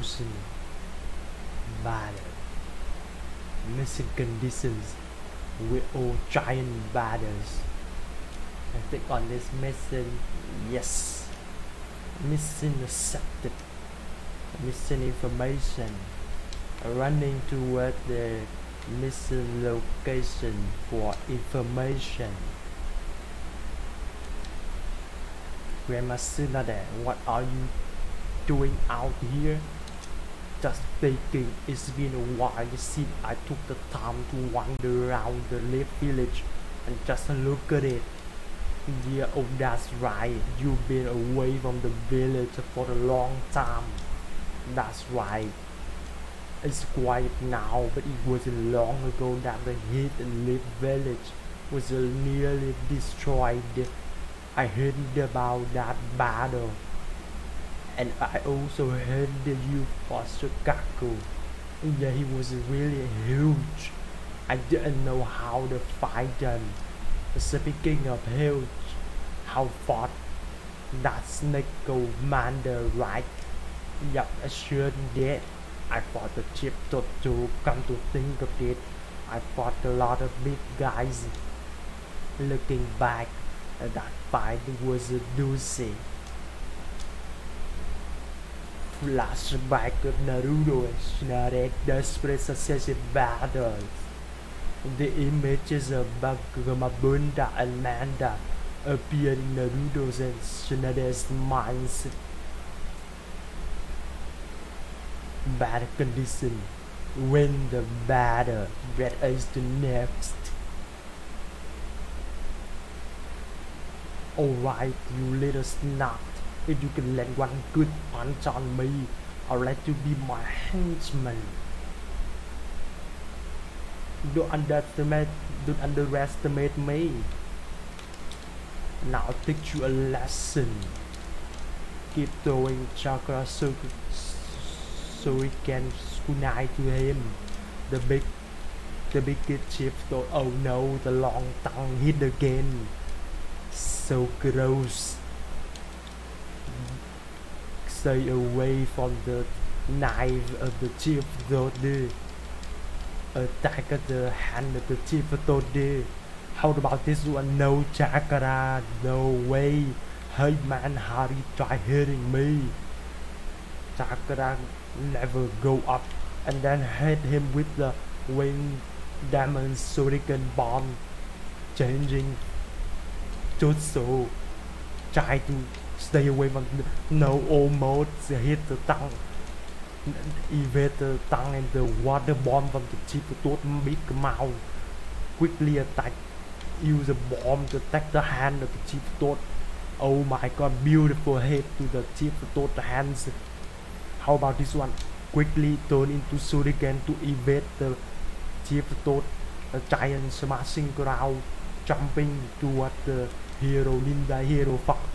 thousand battle. Missing conditions with all giant batters. I click on this mission. Yes. Mission accepted. Mission information. Running toward the mission location for information. Grandma Tsunade, what are you doing out here? Just thinking, it's been a while since I took the time to wander around the Leaf Village and just look at it. Yeah, oh that's right, you've been away from the village for a long time. That's right. It's quiet now, but it wasn't long ago that the Hidden Leaf Village was nearly destroyed. I heard about that battle, and I also heard the youth for Shikaku. Yeah, he was really huge. I didn't know how to fight them. Speaking of huge, how fought that snake commander, right? Yep, I sure did. I fought the Chief Toto. Come to think of it, I fought a lot of big guys. Looking back, that fight was a doozy. Flashback of Naruto and Tsunade desperate successive battles. The images of Bagumabunda and Manda appeared in Naruto's and Tsunade's minds. Bad condition. Win the battle. Red is the next. Alright, you little snot. If you can land one good punch on me, I'll let you be my henchman. Don't underestimate me. Now I'll teach you a lesson. Keep throwing chakra shuriken kunai to him. The big chief thought, oh no, the long tongue hit again. So gross. Stay away from the knife of the chief Tode. Attack at the hand of the chief Tode. How about this one? No chakra, no way. Hey man, Harry, try hitting me. Chakra never go up, and then hit him with the wing diamond shuriken bomb. Changing jutsu. Try to stay away from the, no, almost hit the tongue. Evade the tongue and the water bomb from the Chief Toad big mouth. Quickly attack. Use a bomb to attack the hand of the Chief Toad. Oh my god, beautiful hit to the Chief Toad hands. How about this one? Quickly turn into shuriken to evade the Chief Toad. A giant smashing crowd jumping toward the hero ninja hero fox.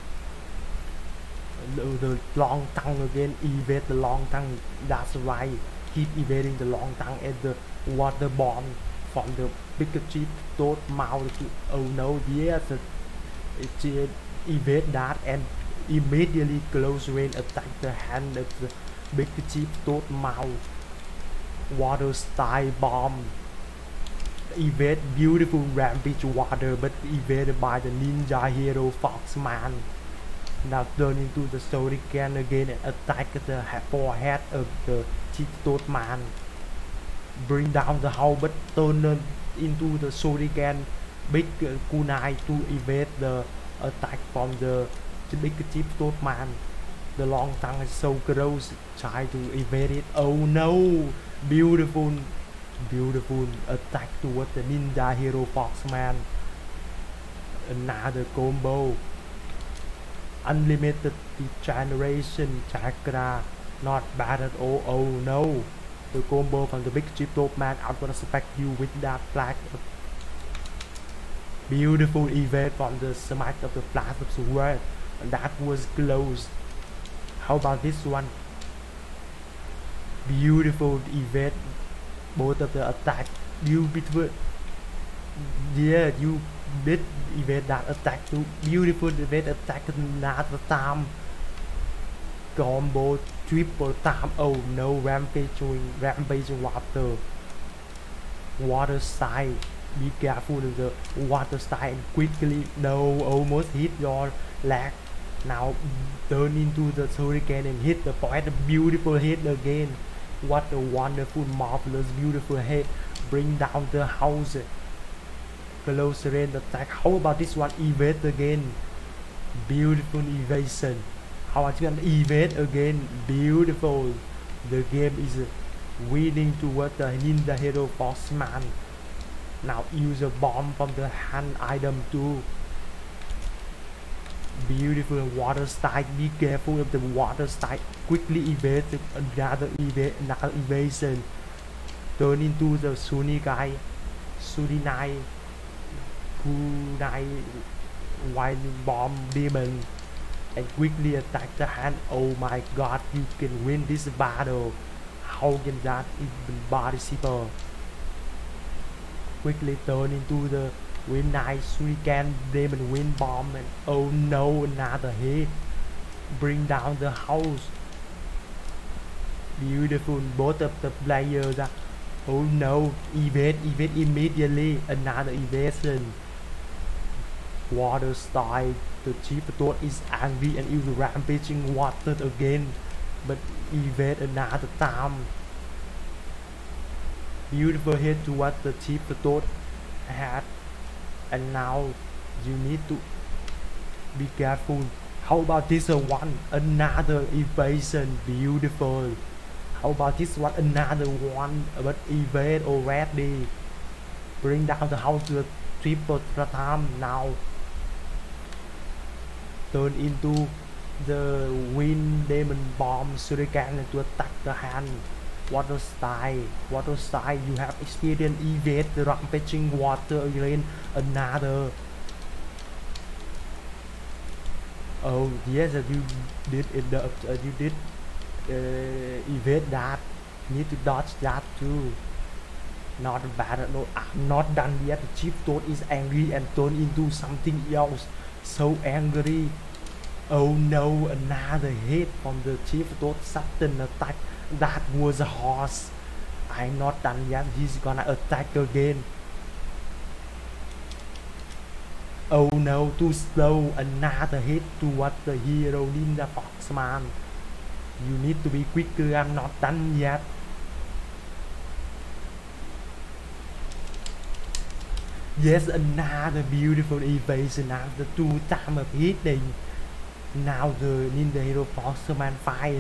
The long tongue again, evade the long tongue. That's right, keep evading the long tongue and the water bomb from the big Chief Toad mouth. Oh no, yes, it evade that and immediately close range attack the hand of the big Chief Toad mouth. Water style bomb. Evade beautiful rampage water, but evaded by the ninja hero Foxman. Now turn into the shuriken again and attack the forehead of the Chief Toad man. Bring down the hull, but turn into the shuriken big kunai to evade the attack from the big Chief Toad man. The long tongue is so gross. Try to evade it. Oh no! Beautiful attack towards the ninja hero Foxman. Another combo. Unlimited degeneration chakra. Not bad at all. Oh no! The combo from the big Chief Toad man. I'm gonna spec you with that flag. Beautiful evade from the smite of the flash of sword. That was close. How about this one? Beautiful evade both of the attack. You between, yeah, you did evade that attack too. Beautiful evade attack another time. Combo triple time. Oh no, rampaging water slide. Be careful of the water slide quickly. No, almost hit your leg. Now turn into the hurricane and hit the point. A beautiful hit again. What a wonderful, marvelous, beautiful hit. Bring down the house. Close range attack. How about this one? Evade again. Beautiful evasion. How about you evade again? Beautiful. The game is winning toward the Ninja Hero Bossman. Now use a bomb from the hand item too. Beautiful water strike. Be careful of the water strike. Quickly evade another evasion. Turn into the Surinai wild bomb demon and quickly attack the hand. Oh my god, you can win this battle. How can that even possible? Quickly turn into the wind ice shuriken demon wind bomb and oh no, another hit. Bring down the house. Beautiful, both of the players are, oh no, evade immediately. Another evasion. Water style. The chief toad is angry and is rampaging water again, but evade another time. Beautiful hit to what the chief toad had, and now you need to be careful. How about this one? Another evasion. Beautiful. How about this one? Another one, but evade already. Bring down the house to the triple time now. Turn into the wind demon bomb shuriken to attack the hand. Water style. You have experienced evade the rampaging water again. Another. Oh yes, you did evade that. Need to dodge that too. Not bad. No, I'm not done yet. The chief toad is angry and turn into something else. So angry. Oh no, another hit from the chief toad sudden attack. That was a horse. I'm not done yet. He's gonna attack again. Oh no, too slow. Another hit to what the hero Ninja Foxman. You need to be quicker. I'm not done yet. Yes, another beautiful evasion after 2 times of hitting. Now the Ninja Hero Foxman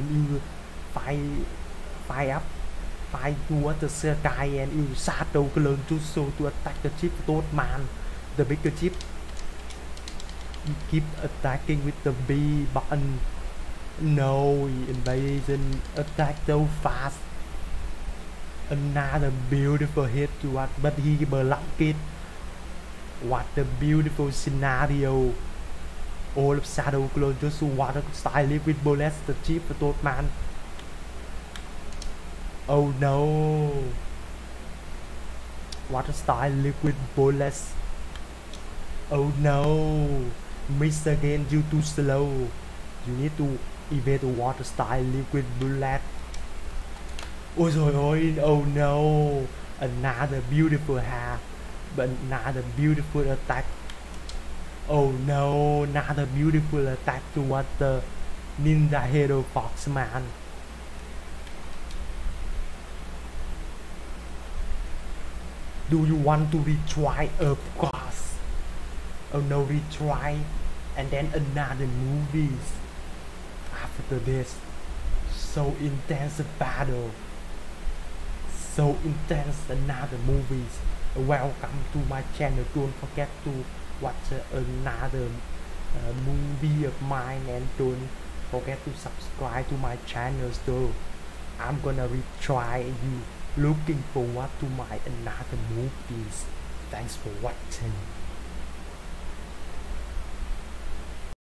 fly towards the sky and use shadow clone to attack the chief toad man. The bigger chip keep attacking with the B button. No, invasion attack so fast. Another beautiful hit to what, but he blocked it. What a beautiful scenario. All of shadow clone just water style liquid bullets the chief toad man. Oh no. Water style liquid bullets. Oh no. Miss again, you too slow. You need to evade the water style liquid bullet. Ôi rồi ôi, oh no. Another beautiful hair. But another beautiful attack. Oh no, another beautiful attack towards the Ninja Hero Foxman. Do you want to retry? Of course. Oh no, retry. And then another movies. After this. So intense battle. So intense another movies. Welcome to my channel. Don't forget to watch another movie of mine and don't forget to subscribe to my channel too. I'm gonna retry you. Looking forward to my another movies. Thanks for watching.